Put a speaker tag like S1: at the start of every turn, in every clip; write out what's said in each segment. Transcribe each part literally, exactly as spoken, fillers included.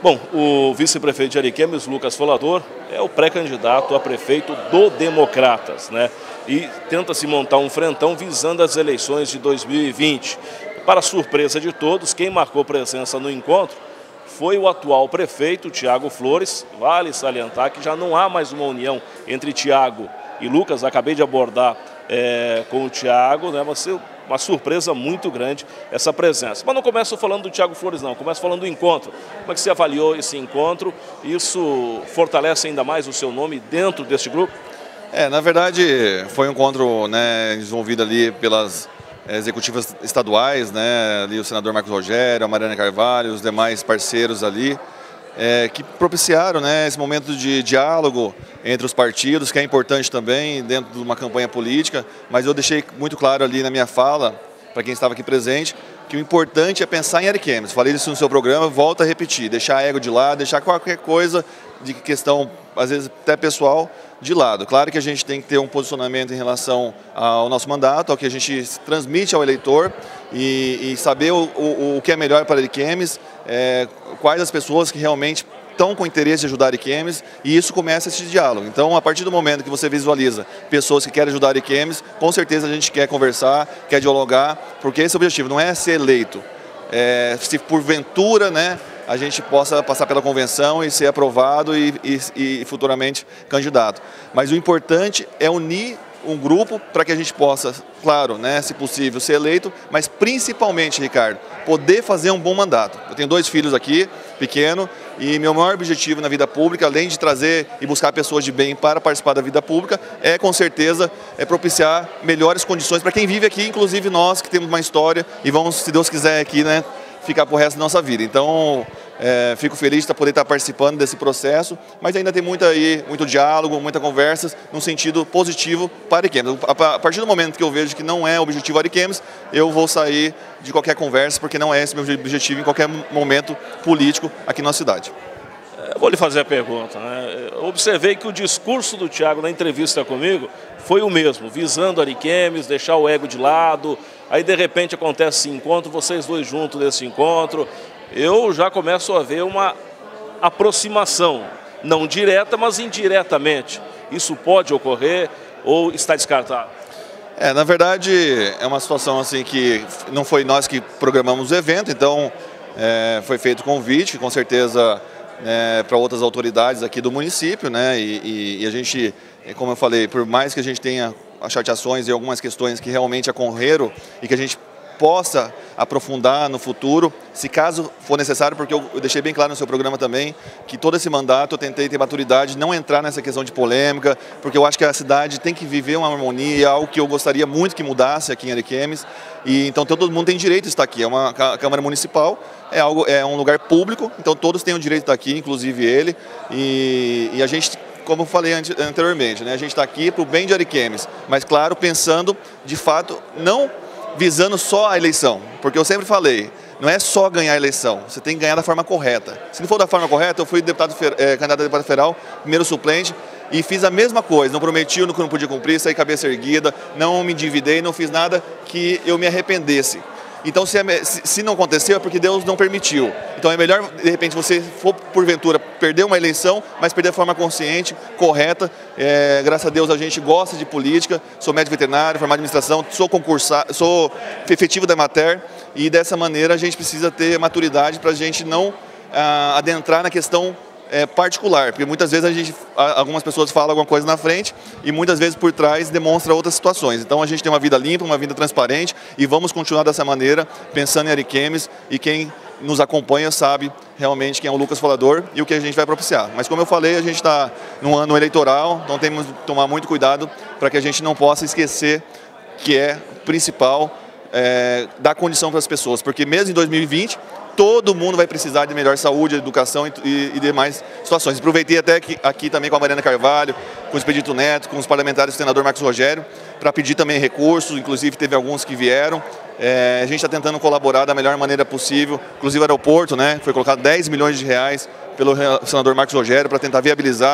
S1: Bom, o vice-prefeito de Ariquemes, Lucas Folador, é o pré-candidato a prefeito do Democratas, né? E tenta-se montar um frentão visando as eleições de dois mil e vinte. Para surpresa de todos, quem marcou presença no encontro foi o atual prefeito, Tiago Flores. Vale salientar que já não há mais uma união entre Tiago e Lucas. Acabei de abordar é, com o Tiago, né? Vai ser uma surpresa muito grande essa presença. Mas não começo falando do Tiago Flores, não. Começo falando do encontro. Como é que você avaliou esse encontro? Isso fortalece ainda mais o seu nome dentro deste grupo?
S2: É, na verdade, foi um encontro, né, desenvolvido ali pelas executivas estaduais, né, ali o senador Marcos Rogério, a Mariana Carvalho, os demais parceiros ali, é, que propiciaram, né, esse momento de diálogo entre os partidos, que é importante também dentro de uma campanha política, mas eu deixei muito claro ali na minha fala, para quem estava aqui presente, que o importante é pensar em Ariquemes. Falei isso no seu programa, volto a repetir, deixar ego de lado, deixar qualquer coisa de questão, às vezes até pessoal, de lado. Claro que a gente tem que ter um posicionamento em relação ao nosso mandato, ao que a gente transmite ao eleitor e, e saber o, o, o que é melhor para Ariquemes, é, quais as pessoas que realmente estão com interesse de ajudar Ariquemes, e isso começa esse diálogo. Então, a partir do momento que você visualiza pessoas que querem ajudar Ariquemes, com certeza a gente quer conversar, quer dialogar, porque esse é o objetivo, não é ser eleito. É, se porventura, né, a gente possa passar pela convenção e ser aprovado e, e, e futuramente candidato. Mas o importante é unir um grupo para que a gente possa, claro, né, se possível, ser eleito, mas principalmente, Ricardo, poder fazer um bom mandato. Eu tenho dois filhos aqui, pequeno, e meu maior objetivo na vida pública, além de trazer e buscar pessoas de bem para participar da vida pública, é com certeza é propiciar melhores condições para quem vive aqui, inclusive nós que temos uma história e vamos, se Deus quiser, aqui, né, ficar pro resto da nossa vida. Então, é, fico feliz de poder estar participando desse processo, mas ainda tem muita aí, muito diálogo, muita conversa, num sentido positivo para Ariquemes. A partir do momento que eu vejo que não é objetivo Ariquemes, eu vou sair de qualquer conversa, porque não é esse meu objetivo em qualquer momento político aqui na cidade.
S1: Eu vou lhe fazer a pergunta, né? Eu observei que o discurso do Tiago na entrevista comigo foi o mesmo, visando Ariquemes, deixar o ego de lado. Aí de repente acontece esse encontro, vocês dois juntos nesse encontro. Eu já começo a ver uma aproximação, não direta, mas indiretamente. Isso pode ocorrer ou está descartado?
S2: É, na verdade, é uma situação assim que não foi nós que programamos o evento, então é, foi feito convite, com certeza, é, para outras autoridades aqui do município, né? E, e, e a gente, como eu falei, por mais que a gente tenha chateações e algumas questões que realmente ocorreram e que a gente possa aprofundar no futuro, se caso for necessário, porque eu deixei bem claro no seu programa também, que todo esse mandato eu tentei ter maturidade, não entrar nessa questão de polêmica, porque eu acho que a cidade tem que viver uma harmonia, algo que eu gostaria muito que mudasse aqui em Ariquemes, e então todo mundo tem direito de estar aqui, é uma Câmara Municipal, é, algo, é um lugar público, então todos têm o direito de estar aqui, inclusive ele, e, e a gente, como eu falei anteriormente, né, a gente está aqui para o bem de Ariquemes, mas claro, pensando de fato, não visando só a eleição, porque eu sempre falei, não é só ganhar a eleição, você tem que ganhar da forma correta. Se não for da forma correta, eu fui deputado, é, candidato a deputado federal, primeiro suplente, e fiz a mesma coisa, não prometi o que não podia cumprir, saí cabeça erguida, não me endividei, não fiz nada que eu me arrependesse. Então, se, é, se não aconteceu, é porque Deus não permitiu. Então, é melhor, de repente, você for, porventura, perder uma eleição, mas perder de forma consciente, correta. É, graças a Deus, a gente gosta de política. Sou médico veterinário, formado em administração, sou concursado, sou efetivo da Emater. E, dessa maneira, a gente precisa ter maturidade para a gente não ah, adentrar na questão É, particular, porque muitas vezes a gente, algumas pessoas falam alguma coisa na frente e muitas vezes por trás demonstra outras situações. Então a gente tem uma vida limpa, uma vida transparente e vamos continuar dessa maneira, pensando em Ariquemes, e quem nos acompanha sabe realmente quem é o Lucas Folador e o que a gente vai propiciar. Mas como eu falei, a gente está num ano eleitoral, então temos que tomar muito cuidado para que a gente não possa esquecer que é principal é, dar condição para as pessoas, porque mesmo em dois mil e vinte todo mundo vai precisar de melhor saúde, educação e, e demais situações. Aproveitei até que, aqui também com a Mariana Carvalho, com o Expedito Neto, com os parlamentares do senador Marcos Rogério, para pedir também recursos, inclusive teve alguns que vieram. É, a gente está tentando colaborar da melhor maneira possível, inclusive o aeroporto, né, foi colocado dez milhões de reais pelo senador Marcos Rogério para tentar viabilizar,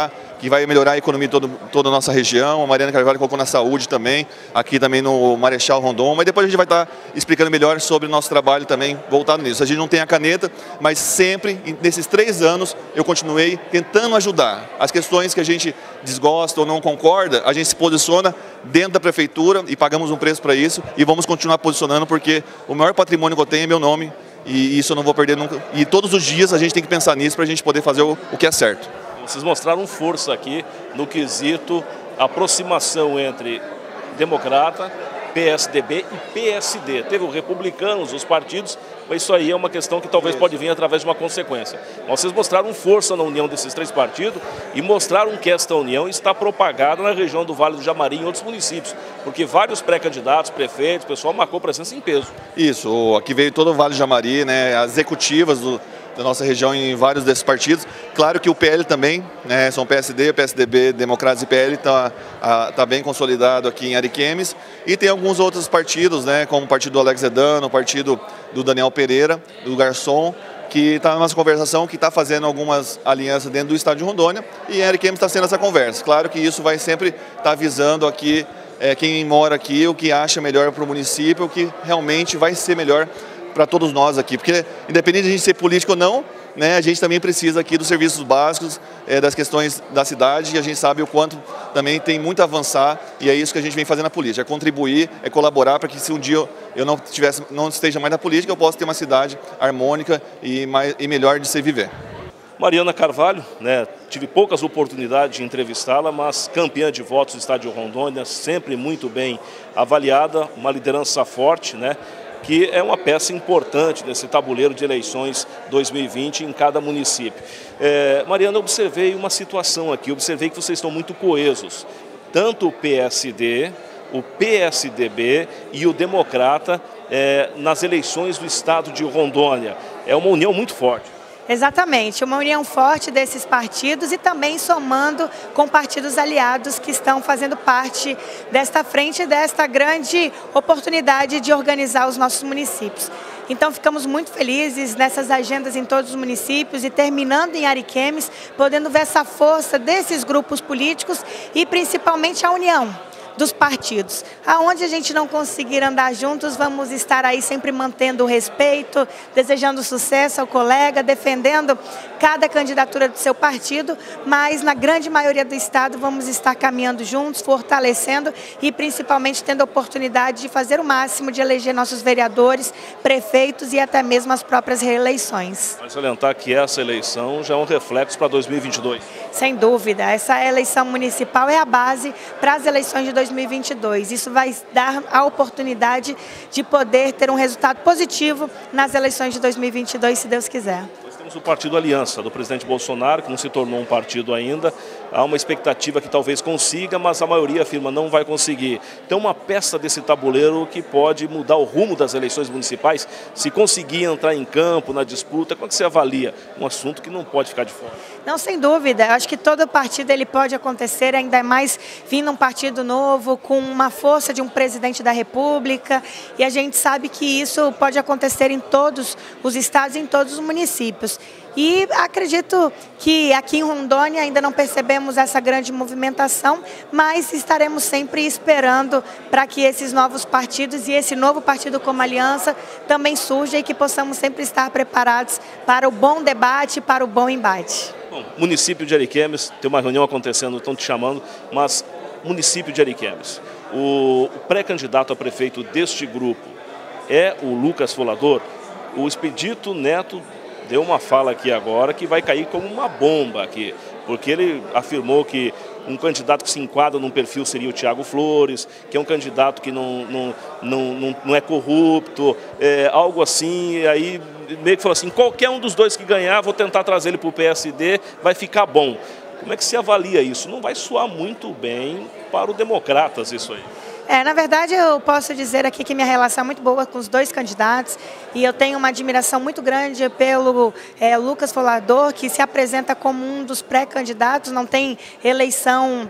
S2: que vai melhorar a economia de todo, toda a nossa região. A Mariana Carvalho colocou na saúde também, aqui também no Marechal Rondon, mas depois a gente vai estar explicando melhor sobre o nosso trabalho também voltado nisso. A gente não tem a caneta, mas sempre, nesses três anos, eu continuei tentando ajudar. As questões que a gente desgosta ou não concorda, a gente se posiciona dentro da prefeitura e pagamos um preço para isso e vamos continuar posicionando porque o maior patrimônio que eu tenho é meu nome e isso eu não vou perder nunca. E todos os dias a gente tem que pensar nisso para a gente poder fazer o, o que é certo.
S1: Vocês mostraram força aqui no quesito aproximação entre democrata, P S D B e P S D. Teve os republicanos, os partidos, mas isso aí é uma questão que talvez pode vir através de uma consequência. Mas vocês mostraram força na união desses três partidos e mostraram que esta união está propagada na região do Vale do Jamari e em outros municípios, porque vários pré-candidatos, prefeitos, o pessoal marcou presença em peso.
S2: Isso, aqui veio todo o Vale do Jamari, né, as executivas do da nossa região em vários desses partidos. Claro que o P L também, né, são P S D, P S D B, Democratas e P L, está tá bem consolidado aqui em Ariquemes. E tem alguns outros partidos, né, como o partido do Alex Zedano, o partido do Daniel Pereira, do Garçom, que está na nossa conversação, que está fazendo algumas alianças dentro do estado de Rondônia. E em Ariquemes está sendo essa conversa. Claro que isso vai sempre estar tá visando aqui é, quem mora aqui, o que acha melhor para o município, o que realmente vai ser melhor para todos nós aqui, porque independente de a gente ser político ou não, né, a gente também precisa aqui dos serviços básicos, é, das questões da cidade, e a gente sabe o quanto também tem muito a avançar, e é isso que a gente vem fazendo na política, é contribuir, é colaborar para que se um dia eu não, tivesse, não esteja mais na política, eu possa ter uma cidade harmônica e, mais, e melhor de se viver.
S1: Mariana Carvalho, né, tive poucas oportunidades de entrevistá-la, mas campeã de votos do estado de Rondônia, sempre muito bem avaliada, uma liderança forte, né, que é uma peça importante nesse tabuleiro de eleições dois mil e vinte em cada município. É, Mariana, eu observei uma situação aqui, observei que vocês estão muito coesos, tanto o P S D, o P S D B e o Democrata é, nas eleições do estado de Rondônia. É uma união muito forte.
S3: Exatamente, uma união forte desses partidos e também somando com partidos aliados que estão fazendo parte desta frente, desta grande oportunidade de organizar os nossos municípios. Então ficamos muito felizes nessas agendas em todos os municípios e terminando em Ariquemes, podendo ver essa força desses grupos políticos e principalmente a união dos partidos. Aonde a gente não conseguir andar juntos, vamos estar aí sempre mantendo o respeito, desejando sucesso ao colega, defendendo cada candidatura do seu partido, mas na grande maioria do estado vamos estar caminhando juntos, fortalecendo e principalmente tendo a oportunidade de fazer o máximo de eleger nossos vereadores, prefeitos e até mesmo as próprias reeleições.
S1: Vai salientar que essa eleição já é um reflexo para dois mil e vinte e dois.
S3: Sem dúvida, essa eleição municipal é a base para as eleições de dois mil e vinte e dois. Isso vai dar a oportunidade de poder ter um resultado positivo nas eleições de dois mil e vinte e dois, se Deus quiser.
S1: Nós temos o Partido Aliança, do presidente Bolsonaro, que não se tornou um partido ainda. Há uma expectativa que talvez consiga, mas a maioria afirma não vai conseguir. Então, uma peça desse tabuleiro que pode mudar o rumo das eleições municipais, se conseguir entrar em campo, na disputa, como é que você avalia? Um assunto que não pode ficar de fora.
S3: Não, sem dúvida. Eu acho que todo partido ele pode acontecer, ainda mais vindo um partido novo, com uma força de um presidente da República, e a gente sabe que isso pode acontecer em todos os estados e em todos os municípios. E acredito que aqui em Rondônia ainda não percebemos essa grande movimentação, mas estaremos sempre esperando para que esses novos partidos e esse novo partido como Aliança também surja e que possamos sempre estar preparados para o bom debate, para o bom embate.
S1: Bom, município de Ariquemes, tem uma reunião acontecendo, estão te chamando, mas município de Ariquemes, o pré-candidato a prefeito deste grupo é o Lucas Folador. O Expedito Neto deu uma fala aqui agora que vai cair como uma bomba aqui, porque ele afirmou que um candidato que se enquadra num perfil seria o Thiago Flores, que é um candidato que não, não, não, não, não é corrupto, é, algo assim, e aí meio que falou assim, qualquer um dos dois que ganhar, vou tentar trazer ele para o P S D, vai ficar bom. Como é que se avalia isso? Não vai soar muito bem para o Democratas isso aí.
S3: É, na verdade, eu posso dizer aqui que minha relação é muito boa com os dois candidatos e eu tenho uma admiração muito grande pelo é, Lucas Folador, que se apresenta como um dos pré-candidatos, não tem eleição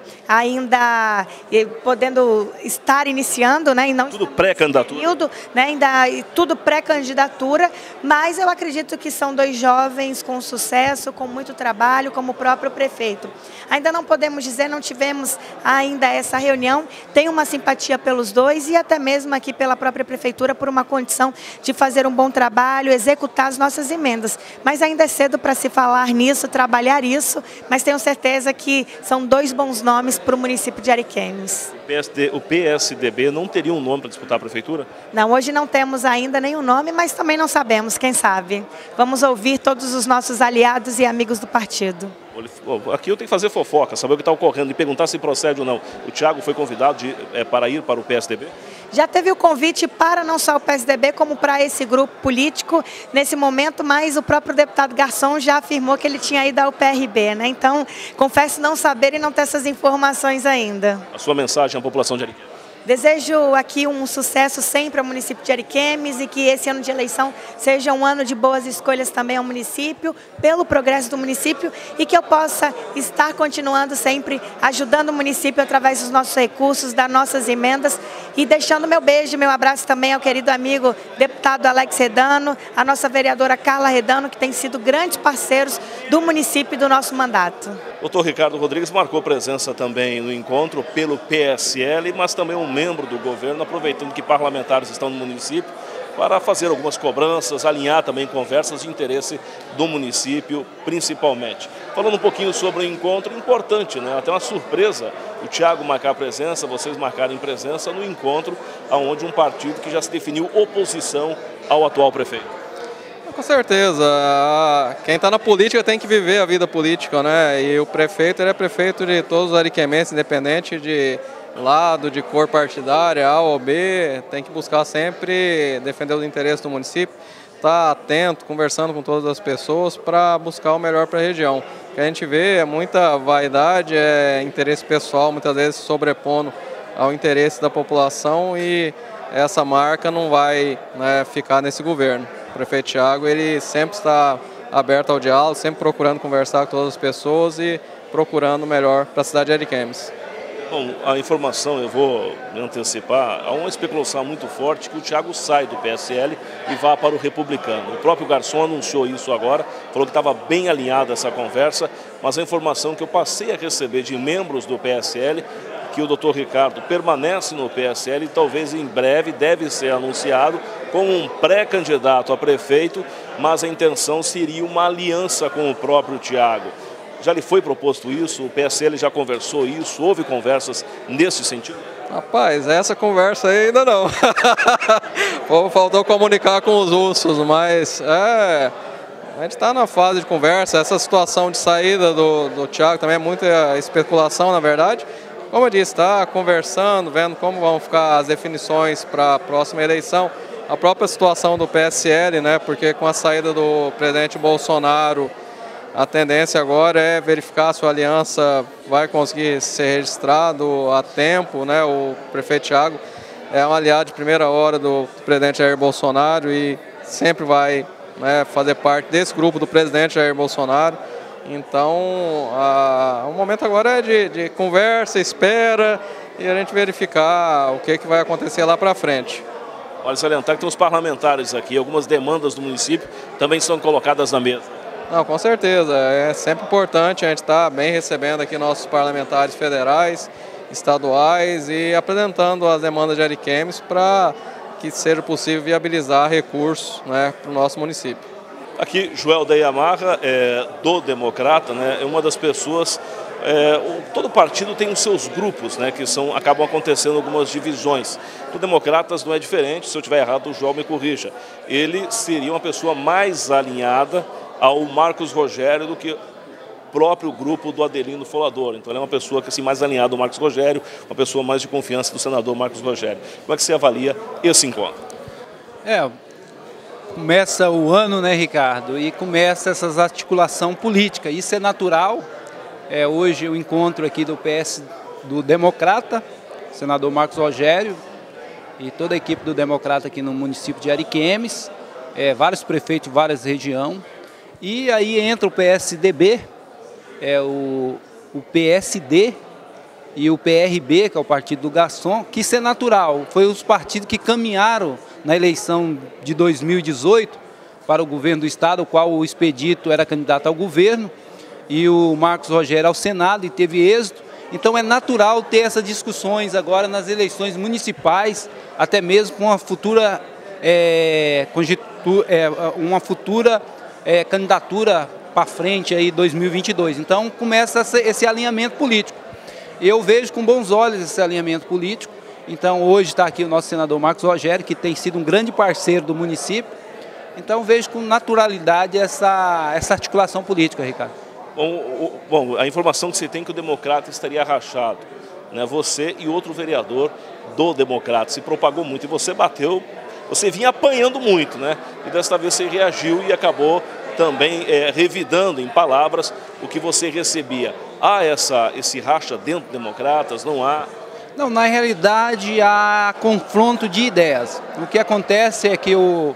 S3: ainda podendo estar iniciando, né? E não
S1: tudo pré-candidatura.
S3: Né, ainda, tudo pré-candidatura, mas eu acredito que são dois jovens com sucesso, com muito trabalho, como o próprio prefeito. Ainda não podemos dizer, não tivemos ainda essa reunião, tem uma simpatia pelos dois e até mesmo aqui pela própria prefeitura por uma condição de fazer um bom trabalho, executar as nossas emendas. Mas ainda é cedo para se falar nisso, trabalhar isso, mas tenho certeza que são dois bons nomes para o município de Ariquemes.
S1: O P S D B não teria um nome para disputar a prefeitura?
S3: Não, hoje não temos ainda nenhum nome, mas também não sabemos, quem sabe. Vamos ouvir todos os nossos aliados e amigos do partido.
S1: Aqui eu tenho que fazer fofoca, saber o que está ocorrendo e perguntar se procede ou não. O Thiago foi convidado de, é, para ir para o P S D B?
S3: Já teve o convite para não só o P S D B, como para esse grupo político nesse momento, mas o próprio deputado Garçom já afirmou que ele tinha ido ao P R B, né? Então, confesso não saber e não ter essas informações ainda.
S1: A sua mensagem à população de Ariquemes?
S3: Desejo aqui um sucesso sempre ao município de Ariquemes e que esse ano de eleição seja um ano de boas escolhas também ao município, pelo progresso do município e que eu possa estar continuando sempre ajudando o município através dos nossos recursos, das nossas emendas e deixando meu beijo, meu abraço também ao querido amigo deputado Alex Redano, a nossa vereadora Carla Redano, que tem sido grandes parceiros do município e do nosso mandato.
S1: O doutor Ricardo Rodrigues marcou presença também no encontro pelo P S L, mas também um membro do governo, aproveitando que parlamentares estão no município, para fazer algumas cobranças, alinhar também conversas de interesse do município, principalmente. Falando um pouquinho sobre o encontro, importante, né? Até uma surpresa, o Thiago marcar presença, vocês marcarem presença no encontro, onde um partido que já se definiu oposição ao atual prefeito.
S4: Com certeza, quem está na política tem que viver a vida política, né? E o prefeito, ele é prefeito de todos os ariquemenses, independente de lado, de cor partidária, A ou B, tem que buscar sempre defender os interesses do município, estar atento, conversando com todas as pessoas para buscar o melhor para a região. O que a gente vê é muita vaidade, é interesse pessoal, muitas vezes sobrepondo ao interesse da população e essa marca não vai, né, ficar nesse governo. O prefeito Thiago, ele sempre está aberto ao diálogo, sempre procurando conversar com todas as pessoas e procurando o melhor para a cidade de Ariquemes.
S1: Bom, a informação, eu vou me antecipar, há uma especulação muito forte que o Thiago sai do P S L e vá para o Republicano. O próprio Garçom anunciou isso agora, falou que estava bem alinhada essa conversa, mas a informação que eu passei a receber de membros do P S L, que o doutor Ricardo permanece no P S L e talvez em breve deve ser anunciado como um pré-candidato a prefeito, mas a intenção seria uma aliança com o próprio Thiago. Já lhe foi proposto isso? O P S L já conversou isso? Houve conversas nesse sentido?
S4: Rapaz, essa conversa aí ainda não. Faltou comunicar com os ursos, mas é, a gente está na fase de conversa. Essa situação de saída do, do Thiago também é muita especulação, na verdade. Como eu disse, está conversando, vendo como vão ficar as definições para a próxima eleição. A própria situação do P S L, né? Porque com a saída do presidente Bolsonaro, a tendência agora é verificar se a aliança vai conseguir ser registrado a tempo, né? O prefeito Thiago é um aliado de primeira hora do presidente Jair Bolsonaro e sempre vai, né, fazer parte desse grupo do presidente Jair Bolsonaro. Então, a, o momento agora é de, de conversa, espera e a gente verificar o que, que vai acontecer lá para frente.
S1: Olha, salientar que tem os parlamentares aqui, algumas demandas do município também são colocadas na mesa.
S4: Não, com certeza, é sempre importante a gente estar bem recebendo aqui nossos parlamentares federais, estaduais e apresentando as demandas de Ariquemes para que seja possível viabilizar recursos, né, para o nosso município.
S1: Aqui, Joel da Yamarra, é, do Democrata, né, é uma das pessoas, é, o, todo partido tem os seus grupos, né, que são, acabam acontecendo algumas divisões. Do Democratas não é diferente, se eu estiver errado, o Joel me corrija. Ele seria uma pessoa mais alinhada ao Marcos Rogério do que o próprio grupo do Adelino Folador. Então ele é uma pessoa que, assim, mais alinhada ao Marcos Rogério, uma pessoa mais de confiança do senador Marcos Rogério. Como é que você avalia esse encontro?
S5: É, começa o ano, né, Ricardo, e começa essa articulação política. Isso é natural. É, hoje o encontro aqui do P S do Democrata senador Marcos Rogério e toda a equipe do Democrata aqui no município de Ariquemes, é, vários prefeitos de várias regiões, e aí entra o P S D B, é, o, o P S D e o P R B, que é o partido do Gaston, que isso é natural, foi os partidos que caminharam na eleição de dois mil e dezoito para o governo do estado, o qual o Expedito era candidato ao governo, e o Marcos Rogério ao Senado, e teve êxito. Então é natural ter essas discussões agora nas eleições municipais, até mesmo com uma futura, é, é, uma futura é, candidatura para frente aí dois mil e vinte e dois. Então começa esse alinhamento político. Eu vejo com bons olhos esse alinhamento político. Então hoje está aqui o nosso senador Marcos Rogério, que tem sido um grande parceiro do município. Então vejo com naturalidade essa, essa articulação política, Ricardo.
S1: Bom, bom, a informação que você tem é que o Democrata estaria rachado, né? Você e outro vereador do Democrata, se propagou muito e você bateu, você vinha apanhando muito, né? E desta vez você reagiu e acabou também é, revidando em palavras o que você recebia. Há essa, esse racha dentro do Democratas? Não há?
S5: Não, na realidade há confronto de ideias. O que acontece é que o,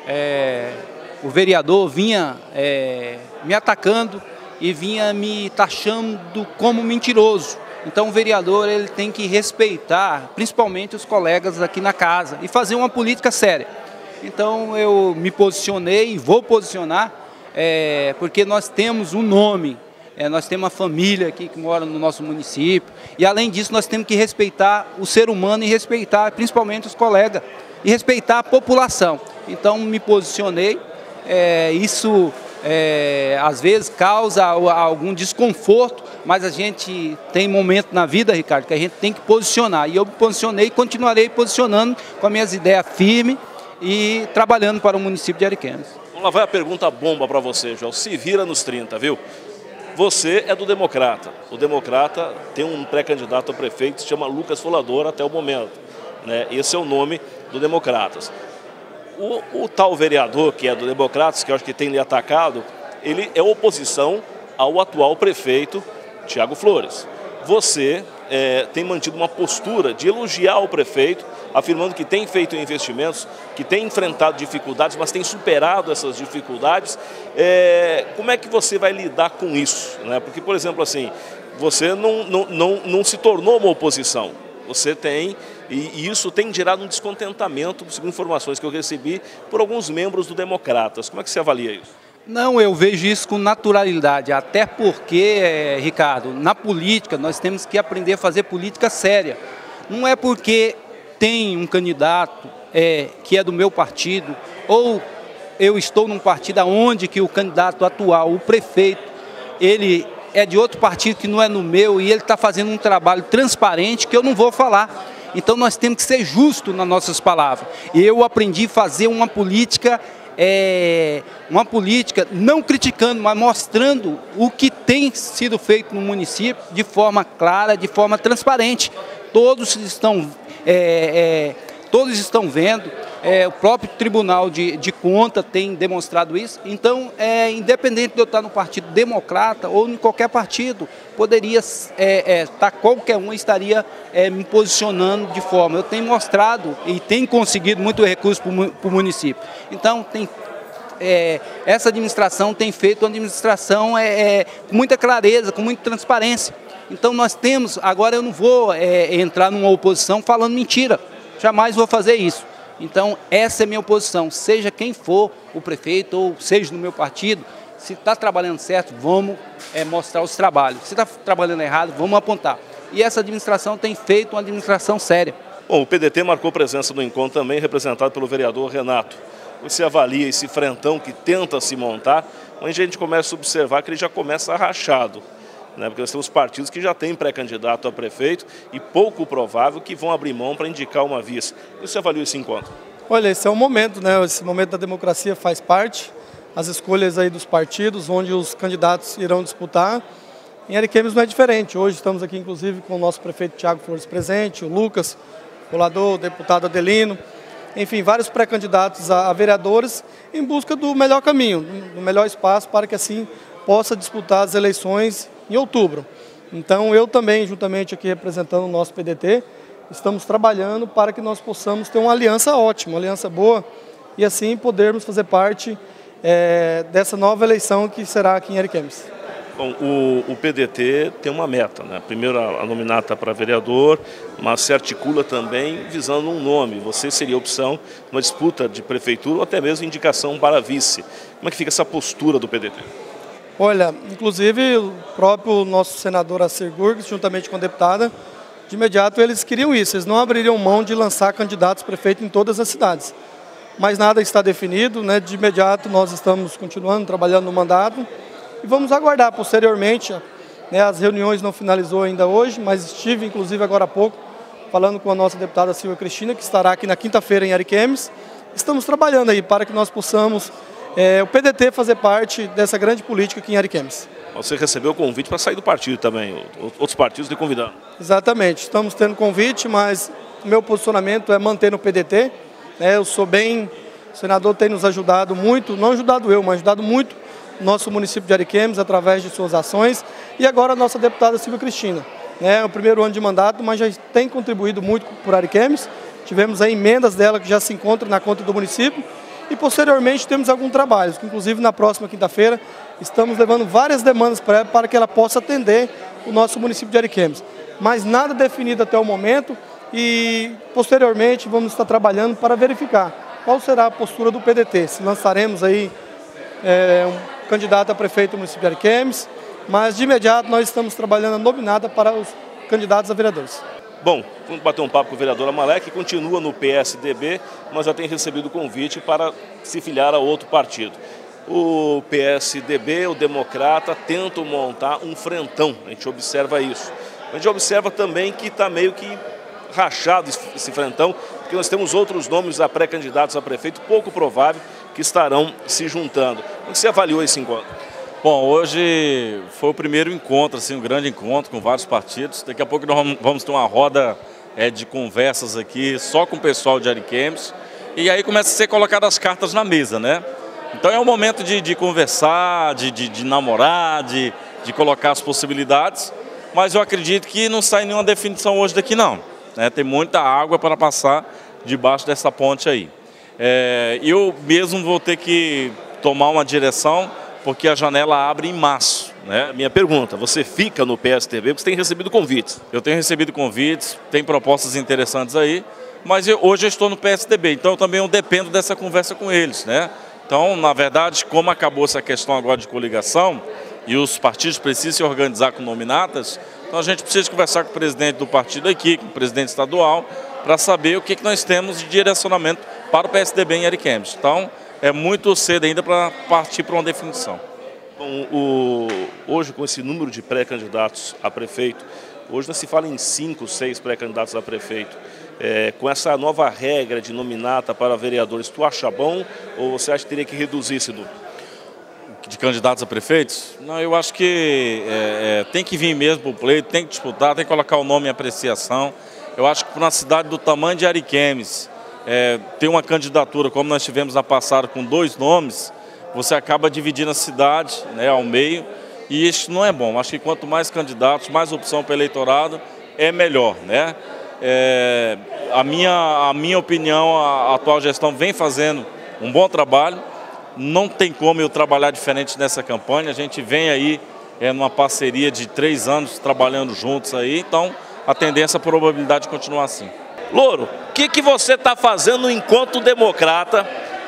S5: é, o vereador vinha é, me atacando e vinha me taxando como mentiroso. Então o vereador ele tem que respeitar, principalmente os colegas aqui na casa, e fazer uma política séria. Então eu me posicionei e vou posicionar, é, porque nós temos um nome, é, nós temos uma família aqui que mora no nosso município, e além disso nós temos que respeitar o ser humano e respeitar principalmente os colegas, e respeitar a população. Então me posicionei, é, isso... É, às vezes causa algum desconforto, mas a gente tem momento na vida, Ricardo, que a gente tem que posicionar. E eu me posicionei e continuarei posicionando com as minhas ideias firmes e trabalhando para o município de Ariquemes.
S1: Vamos lá, vai a pergunta bomba para você, João. Se vira nos trinta, viu? Você é do Democrata. O Democrata tem um pré-candidato a prefeito que se chama Lucas Folador até o momento, né? Esse é o nome do Democratas. O, o tal vereador que é do Democratas, que eu acho que tem lhe atacado, ele é oposição ao atual prefeito Tiago Flores. Você é, tem mantido uma postura de elogiar o prefeito, afirmando que tem feito investimentos, que tem enfrentado dificuldades, mas tem superado essas dificuldades. É, como é que você vai lidar com isso, né? Porque, por exemplo, assim, você não, não, não, não se tornou uma oposição. Você tem, e isso tem gerado um descontentamento, segundo informações que eu recebi, por alguns membros do Democratas. Como é que você avalia isso?
S5: Não, eu vejo isso com naturalidade, até porque, é, Ricardo, na política nós temos que aprender a fazer política séria. Não é porque tem um candidato é, que é do meu partido, ou eu estou num partido onde que o candidato atual, o prefeito, ele... é de outro partido que não é no meu e ele está fazendo um trabalho transparente que eu não vou falar. Então nós temos que ser justos nas nossas palavras. E eu aprendi a fazer uma política, é, uma política não criticando, mas mostrando o que tem sido feito no município de forma clara, de forma transparente. Todos estão, é, é, todos estão vendo. É, o próprio Tribunal de, de Contas tem demonstrado isso. Então, é, independente de eu estar no Partido Democrata ou em qualquer partido, poderia é, é, tá, qualquer um estaria é, me posicionando de forma. Eu tenho mostrado e tenho conseguido muito recurso para o município. Então, tem, é, essa administração tem feito uma administração é, é, com muita clareza, com muita transparência. Então, nós temos, agora eu não vou é, entrar numa oposição falando mentira, jamais vou fazer isso. Então, essa é a minha oposição, seja quem for o prefeito ou seja no meu partido, se está trabalhando certo, vamos é, mostrar os trabalhos. Se está trabalhando errado, vamos apontar. E essa administração tem feito uma administração séria.
S1: Bom, o P D T marcou presença no encontro também, representado pelo vereador Renato. Você avalia esse frentão que tenta se montar, onde a gente começa a observar que ele já começa rachado. Né, porque nós temos partidos que já têm pré-candidato a prefeito e pouco provável que vão abrir mão para indicar uma vice. Você avalia esse encontro?
S6: Olha, esse é um momento, né? Esse momento da democracia faz parte, as escolhas aí dos partidos, onde os candidatos irão disputar. Em Ariquemes não é diferente. Hoje estamos aqui, inclusive, com o nosso prefeito Tiago Flores presente, o Lucas, Folador, o deputado Adelino, enfim, vários pré-candidatos a, a vereadores em busca do melhor caminho, do melhor espaço para que assim possa disputar as eleições em outubro. Então eu também, juntamente aqui representando o nosso P D T, estamos trabalhando para que nós possamos ter uma aliança ótima, uma aliança boa, e assim podermos fazer parte é, dessa nova eleição que será aqui em Ariquemes.
S1: Bom, o, o P D T tem uma meta, né? Primeiro a, a nominata para vereador, mas se articula também visando um nome. Você seria opção numa disputa de prefeitura ou até mesmo indicação para vice. Como é que fica essa postura do P D T?
S6: Olha, inclusive o próprio nosso senador Acir Gurgis, juntamente com a deputada, de imediato eles queriam isso, eles não abririam mão de lançar candidatos prefeito em todas as cidades. Mas nada está definido, né? De imediato nós estamos continuando trabalhando no mandato e vamos aguardar posteriormente, né? As reuniões não finalizou ainda hoje, mas estive inclusive agora há pouco falando com a nossa deputada Silvia Cristina, que estará aqui na quinta-feira em Ariquemes. Estamos trabalhando aí para que nós possamos É, o P D T fazer parte dessa grande política aqui em Ariquemes.
S1: Você recebeu o convite para sair do partido também, outros partidos lhe convidaram.
S6: Exatamente, estamos tendo convite, mas o meu posicionamento é manter no P D T. Né? Eu sou bem, o senador tem nos ajudado muito, não ajudado eu, mas ajudado muito o nosso município de Ariquemes através de suas ações. E agora a nossa deputada Silvia Cristina. Né? É o primeiro ano de mandato, mas já tem contribuído muito por Ariquemes. Tivemos aí emendas dela que já se encontram na conta do município. E posteriormente temos alguns trabalhos, que inclusive na próxima quinta-feira estamos levando várias demandas para ela para que ela possa atender o nosso município de Ariquemes. Mas nada definido até o momento e posteriormente vamos estar trabalhando para verificar qual será a postura do P D T. Se lançaremos aí é, um candidato a prefeito do município de Ariquemes, mas de imediato nós estamos trabalhando a nominata para os candidatos a vereadores.
S1: Bom, vamos bater um papo com o vereador Amalek, que continua no P S D B, mas já tem recebido o convite para se filiar a outro partido. O P S D B, o Democrata, tentam montar um frentão, a gente observa isso. A gente observa também que está meio que rachado esse frentão, porque nós temos outros nomes a pré-candidatos a prefeito, pouco provável, que estarão se juntando. Como você avaliou esse encontro?
S7: Bom, hoje foi o primeiro encontro, assim, um grande encontro com vários partidos. Daqui a pouco nós vamos ter uma roda é, de conversas aqui só com o pessoal de Ariquemes. E aí começa a ser colocadas as cartas na mesa, né? Então é um momento de, de conversar, de, de, de namorar, de, de colocar as possibilidades. Mas eu acredito que não sai nenhuma definição hoje daqui não. Né? Tem muita água para passar debaixo dessa ponte aí. É, eu mesmo vou ter que tomar uma direção, porque a janela abre em março. Né?
S1: Minha pergunta, você fica no P S D B porque você tem recebido convites?
S7: Eu tenho recebido convites, tem propostas interessantes aí, mas eu, hoje eu estou no P S D B, então eu também eu dependo dessa conversa com eles. Né? Então, na verdade, como acabou essa questão agora de coligação, e os partidos precisam se organizar com nominatas, então a gente precisa conversar com o presidente do partido aqui, com o presidente estadual, para saber o que, que nós temos de direcionamento para o P S D B em Ariquemes. Então, é muito cedo ainda para partir para uma definição.
S1: Bom, o, hoje, com esse número de pré-candidatos a prefeito, hoje não se fala em cinco, seis pré-candidatos a prefeito. É, com essa nova regra de nominata para vereadores, tu acha bom ou você acha que teria que reduzir esse número?
S7: De candidatos a prefeitos? Não, eu acho que é, é, tem que vir mesmo para o pleito, tem que disputar, tem que colocar o nome em apreciação. Eu acho que para uma cidade do tamanho de Ariquemes, É, ter uma candidatura como nós tivemos na passada com dois nomes, você acaba dividindo a cidade, né, ao meio, e isso não é bom. Acho que quanto mais candidatos, mais opção para o eleitorado, é melhor. Né? É, a, minha, a minha opinião, a, a atual gestão vem fazendo um bom trabalho, não tem como eu trabalhar diferente nessa campanha, a gente vem aí é, numa parceria de três anos trabalhando juntos aí, então a tendência, a probabilidade de continuar assim.
S1: Louro, o que, que você está fazendo no Encontro Democrata,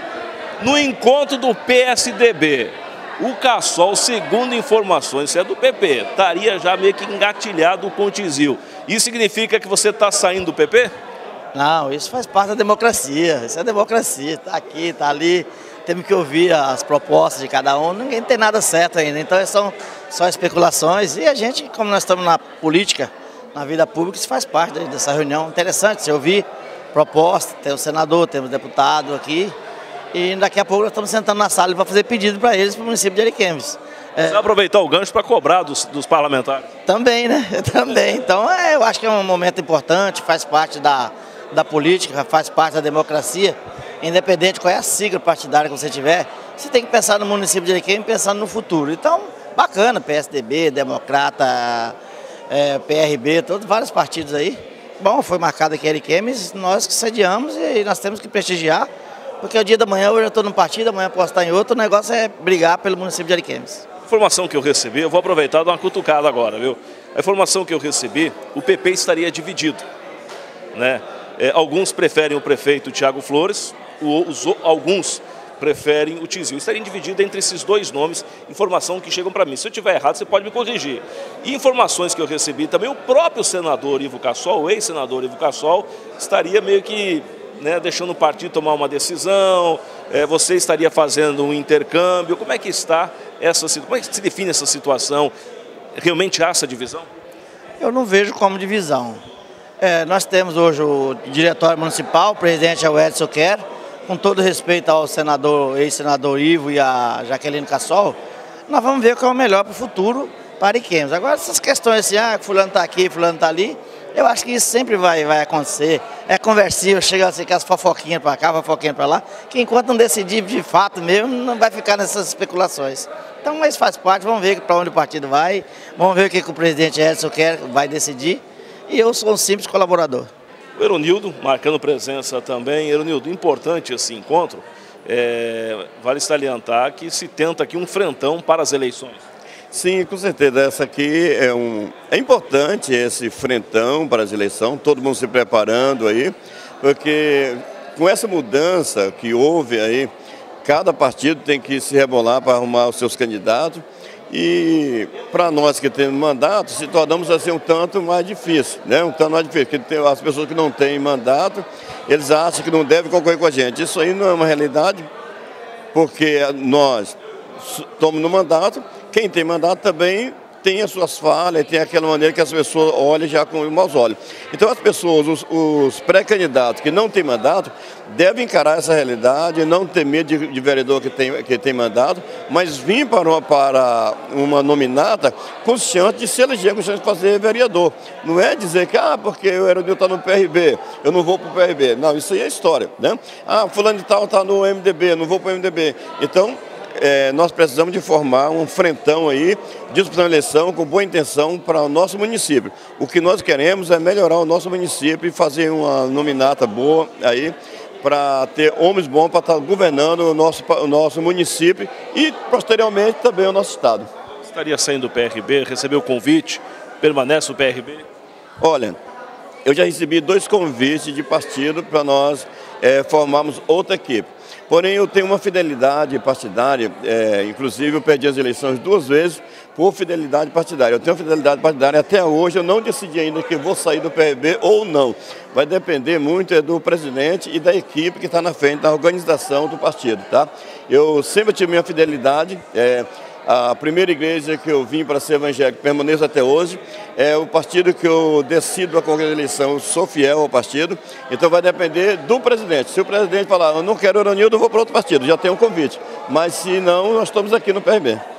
S1: no encontro do P S D B? O Cassol, segundo informações, isso é do P P, estaria já meio que engatilhado com o Tizil. Isso significa que você está saindo do P P?
S8: Não, isso faz parte da democracia, isso é democracia, está aqui, está ali, temos que ouvir as propostas de cada um, ninguém tem nada certo ainda, então são só especulações e a gente, como nós estamos na política, na vida pública, isso faz parte dessa reunião. Interessante, se ouvir proposta, tem o senador, temos o deputado aqui, e daqui a pouco nós estamos sentando na sala para fazer pedido para eles, para o município de Ariquemes.
S1: É, você vai aproveitar o gancho para cobrar dos, dos parlamentares?
S8: Também, né? Também. Então, é, eu acho que é um momento importante, faz parte da, da política, faz parte da democracia, independente qual é a sigla partidária que você tiver, você tem que pensar no município de Ariquemes pensando no futuro. Então, bacana, P S D B, Democrata, É, P R B, todos vários partidos aí, Bom, foi marcado aqui em Ariquemes, nós que sediamos e nós temos que prestigiar, porque é o dia da manhã, hoje eu estou num partido, amanhã posso estar em outro, o negócio é brigar pelo município de Ariquemes.
S1: A informação que eu recebi, eu vou aproveitar e dar uma cutucada agora, viu? A informação que eu recebi, o P P estaria dividido, né? É, alguns preferem o prefeito Tiago Flores, os, alguns preferem o Tizil. Estaria dividido entre esses dois nomes, informação que chegam para mim. Se eu estiver errado, você pode me corrigir. E informações que eu recebi também, o próprio senador Ivo Cassol, o ex-senador Ivo Cassol, estaria meio que, né, deixando o partido tomar uma decisão, é, você estaria fazendo um intercâmbio. Como é que está essa situação? Como é que se define essa situação? Realmente há essa divisão?
S8: Eu não vejo como divisão. É, nós temos hoje o diretório municipal, o presidente é o Edson Quer, com todo respeito ao senador, ex-senador Ivo e a Jaqueline Cassol, nós vamos ver o que é o melhor para o futuro para Ariquemes. Agora, essas questões assim, ah, fulano está aqui, fulano está ali, eu acho que isso sempre vai, vai acontecer. É conversível, chega assim com as fofoquinhas para cá, fofoquinhas para lá, que enquanto não decidir de fato mesmo, não vai ficar nessas especulações. Então, mas faz parte, vamos ver para onde o partido vai, vamos ver o que, que o presidente Edson Quer vai decidir. E eu sou um simples colaborador.
S1: O Eronildo, marcando presença também. Eronildo, importante esse encontro, é, vale salientar que se tenta aqui um frentão para as eleições.
S9: Sim, com certeza. Essa aqui é, um, é importante esse frentão para as eleições, todo mundo se preparando aí, porque com essa mudança que houve aí, cada partido tem que se rebolar para arrumar os seus candidatos. E para nós que temos mandato, se tornamos assim um tanto mais difícil, né? Um tanto mais difícil, porque tem as pessoas que não têm mandato, eles acham que não devem concorrer com a gente. Isso aí não é uma realidade, porque nós estamos no mandato, quem tem mandato também tem as suas falhas, tem aquela maneira que as pessoas olham já com maus olhos. Então as pessoas, os, os pré-candidatos que não têm mandato, devem encarar essa realidade, não ter medo de, de vereador que tem, que tem mandato, mas vir para uma, para uma nominata consciente de se eleger, consciente de fazer vereador. Não é dizer que, ah, porque o Eronildo está no P R B, eu não vou para o P R B. Não, isso aí é história, né? Ah, fulano de tal está no M D B, não vou para o M D B. Então, É, nós precisamos de formar um frentão aí, disputar uma eleição com boa intenção para o nosso município. O que nós queremos é melhorar o nosso município e fazer uma nominata boa aí, para ter homens bons para estar governando o nosso, o nosso município e, posteriormente, também o nosso estado.
S1: Estaria saindo do P R B, recebeu o convite, permanece o P R B?
S9: Olha, eu já recebi dois convites de partido para nós é, formarmos outra equipe. Porém, eu tenho uma fidelidade partidária, é, inclusive eu perdi as eleições duas vezes por fidelidade partidária. Eu tenho fidelidade partidária até hoje, eu não decidi ainda que vou sair do P R B ou não. Vai depender muito é, do presidente e da equipe que está na frente da organização do partido, tá? Eu sempre tive minha fidelidade. É, A primeira igreja que eu vim para ser evangélico, permaneço até hoje, é o partido que eu decido a qualquer eleição, eu sou fiel ao partido, então vai depender do presidente. Se o presidente falar, eu não quero o Eronildo, eu vou para outro partido, já tem um convite, mas se não, nós estamos aqui no P R B.